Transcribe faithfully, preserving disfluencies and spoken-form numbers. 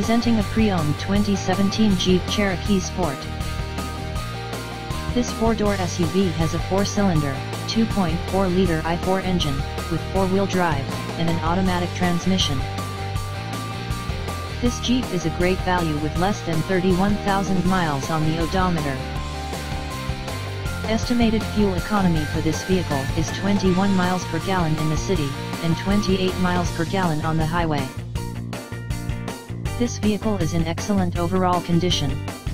Presenting a pre-owned twenty seventeen Jeep Cherokee Sport. This four-door S U V has a four-cylinder, two point four liter I four engine, with four-wheel drive, and an automatic transmission. This Jeep is a great value with less than thirty-one thousand miles on the odometer. Estimated fuel economy for this vehicle is twenty-one miles per gallon in the city, and twenty-eight miles per gallon on the highway. This vehicle is in excellent overall condition.